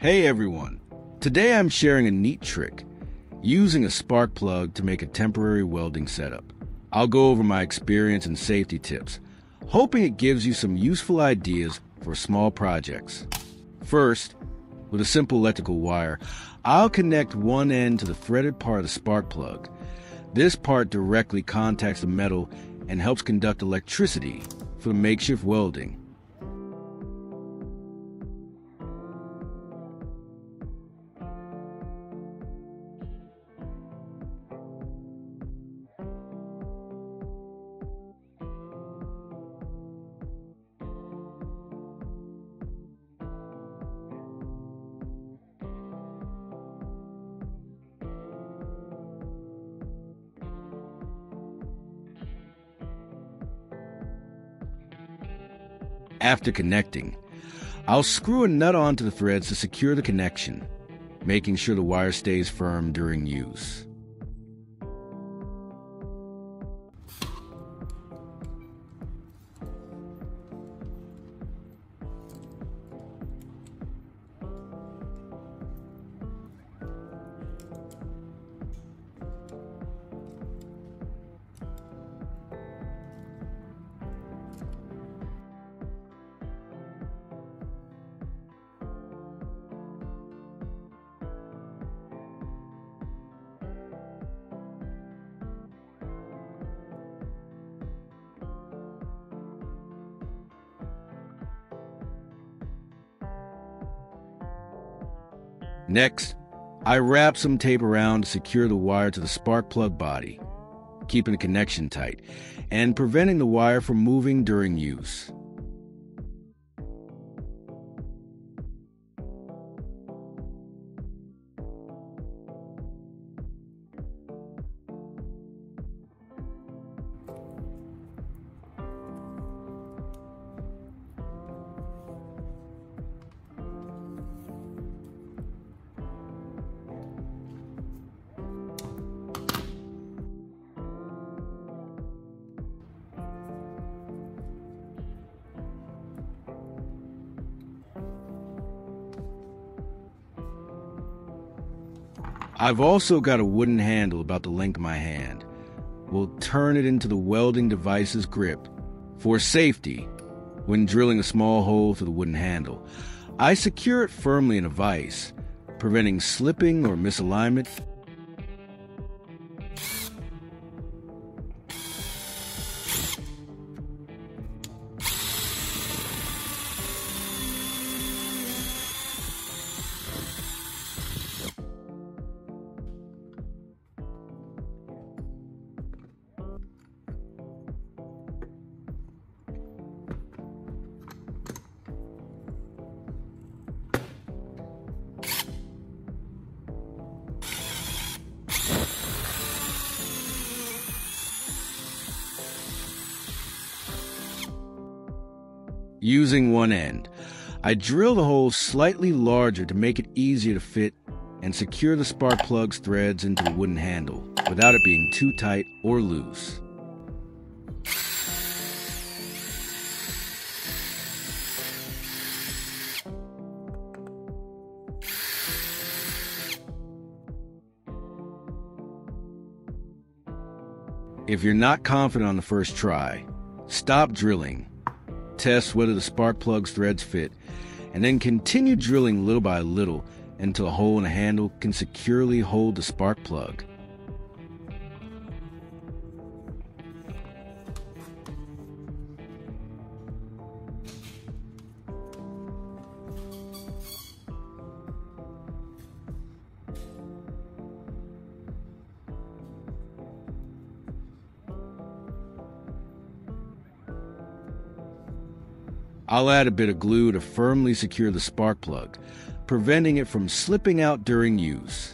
Hey everyone! Today I'm sharing a neat trick, using a spark plug to make a temporary welding setup. I'll go over my experience and safety tips, hoping it gives you some useful ideas for small projects. First, with a simple electrical wire, I'll connect one end to the threaded part of the spark plug. This part directly contacts the metal and helps conduct electricity for the makeshift welding. After connecting, I'll screw a nut onto the threads to secure the connection, making sure the wire stays firm during use. Next, I wrap some tape around to secure the wire to the spark plug body, keeping the connection tight and preventing the wire from moving during use. I've also got a wooden handle about the length of my hand. We'll turn it into the welding device's grip. For safety, when drilling a small hole through the wooden handle, I secure it firmly in a vise, preventing slipping or misalignment. Using one end, I drill the hole slightly larger to make it easier to fit and secure the spark plug's threads into the wooden handle without it being too tight or loose. If you're not confident on the first try, stop drilling. Test whether the spark plug's threads fit, and then continue drilling little by little until a hole in the handle can securely hold the spark plug. I'll add a bit of glue to firmly secure the spark plug, preventing it from slipping out during use.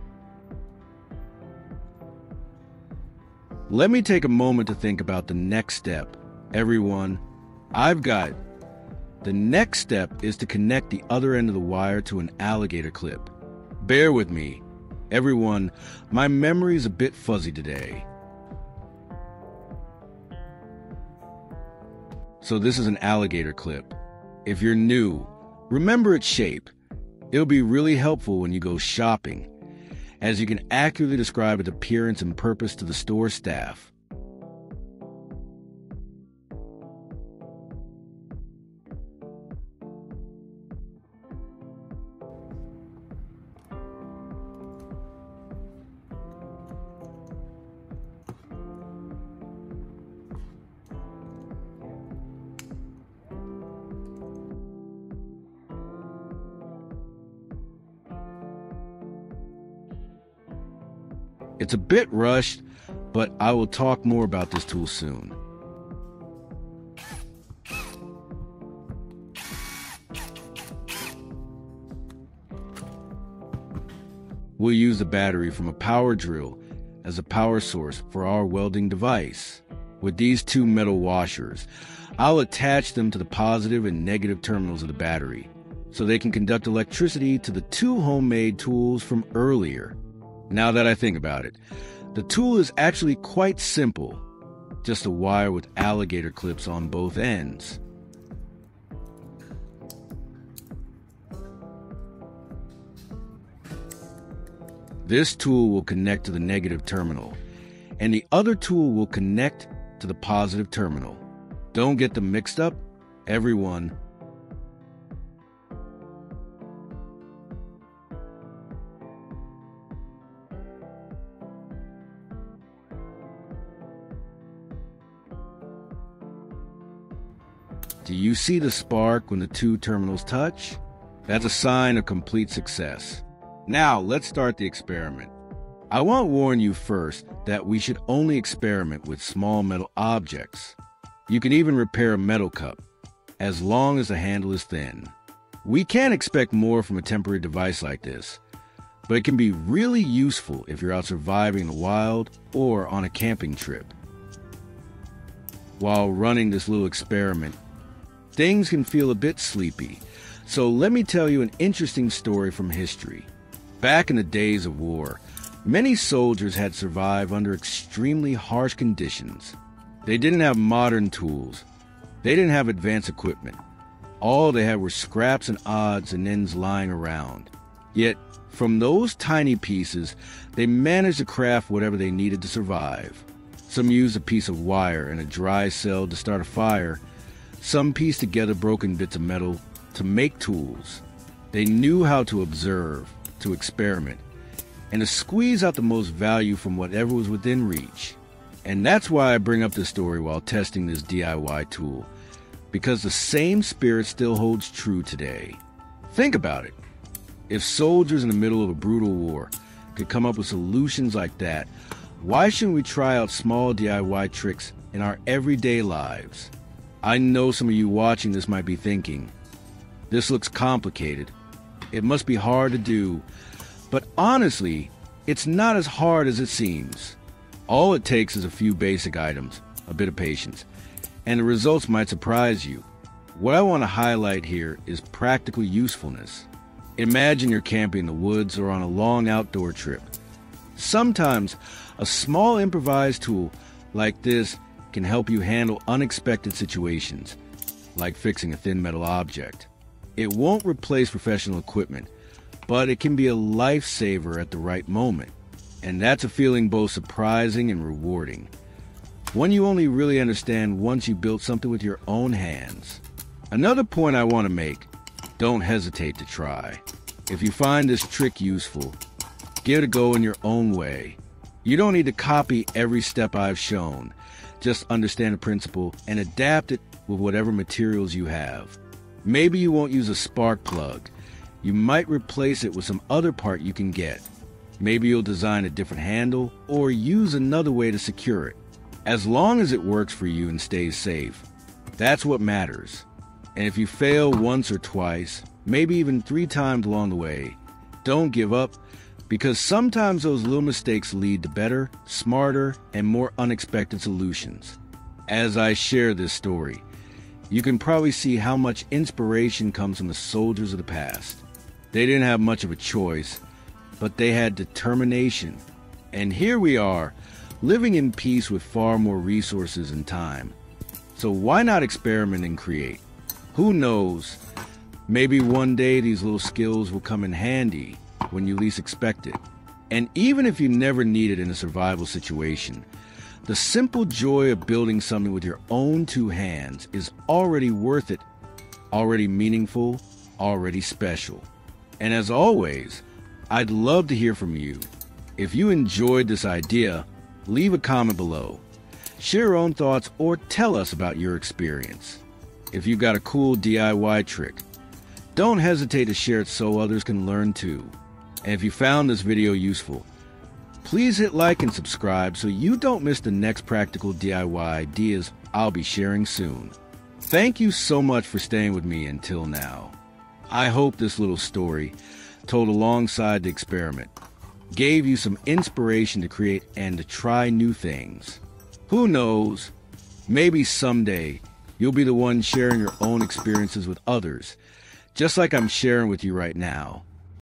Let me take a moment to think about the next step. Everyone, I've got it. The next step is to connect the other end of the wire to an alligator clip. Bear with me. Everyone, my memory's a bit fuzzy today. So this is an alligator clip. If you're new, remember its shape. It'll be really helpful when you go shopping, as you can accurately describe its appearance and purpose to the store staff. It's a bit rushed, but I will talk more about this tool soon. We'll use the battery from a power drill as a power source for our welding device. With these two metal washers, I'll attach them to the positive and negative terminals of the battery so they can conduct electricity to the two homemade tools from earlier. Now that I think about it, the tool is actually quite simple, just a wire with alligator clips on both ends. This tool will connect to the negative terminal, and the other tool will connect to the positive terminal. Don't get them mixed up, everyone. Do you see the spark when the two terminals touch? That's a sign of complete success. Now, let's start the experiment. I want to warn you first that we should only experiment with small metal objects. You can even repair a metal cup, as long as the handle is thin. We can't expect more from a temporary device like this, but it can be really useful if you're out surviving in the wild or on a camping trip. While running this little experiment, things can feel a bit sleepy, so let me tell you an interesting story from history. Back in the days of war, many soldiers had survived under extremely harsh conditions. They didn't have modern tools. They didn't have advanced equipment. All they had were scraps and odds and ends lying around. Yet, from those tiny pieces, they managed to craft whatever they needed to survive. Some used a piece of wire and a dry cell to start a fire. Some pieced together broken bits of metal to make tools. They knew how to observe, to experiment, and to squeeze out the most value from whatever was within reach. And that's why I bring up this story while testing this DIY tool, because the same spirit still holds true today. Think about it. If soldiers in the middle of a brutal war could come up with solutions like that, why shouldn't we try out small DIY tricks in our everyday lives? I know some of you watching this might be thinking, this looks complicated. It must be hard to do. But honestly, it's not as hard as it seems. All it takes is a few basic items, a bit of patience, and the results might surprise you. What I want to highlight here is practical usefulness. Imagine you're camping in the woods or on a long outdoor trip. Sometimes a small improvised tool like this can help you handle unexpected situations, like fixing a thin metal object. It won't replace professional equipment, but it can be a lifesaver at the right moment. And that's a feeling both surprising and rewarding. One you only really understand once you built something with your own hands. Another point I want to make, don't hesitate to try. If you find this trick useful, give it a go in your own way. You don't need to copy every step I've shown. Just understand the principle and adapt it with whatever materials you have. Maybe you won't use a spark plug. You might replace it with some other part you can get. Maybe you'll design a different handle or use another way to secure it. As long as it works for you and stays safe, that's what matters. And if you fail once or twice, maybe even 3 times along the way, don't give up, because sometimes those little mistakes lead to better, smarter, and more unexpected solutions. As I share this story, you can probably see how much inspiration comes from the soldiers of the past. They didn't have much of a choice, but they had determination. And here we are, living in peace with far more resources and time. So why not experiment and create? Who knows? Maybe one day these little skills will come in handy when you least expect it. And even if you never need it in a survival situation, the simple joy of building something with your own two hands is already worth it, already meaningful, already special. And as always, I'd love to hear from you. If you enjoyed this idea, leave a comment below. Share your own thoughts or tell us about your experience. If you've got a cool DIY trick, don't hesitate to share it so others can learn too. And if you found this video useful, please hit like and subscribe so you don't miss the next practical DIY ideas I'll be sharing soon. Thank you so much for staying with me until now. I hope this little story, told alongside the experiment, gave you some inspiration to create and to try new things. Who knows, maybe someday you'll be the one sharing your own experiences with others, just like I'm sharing with you right now.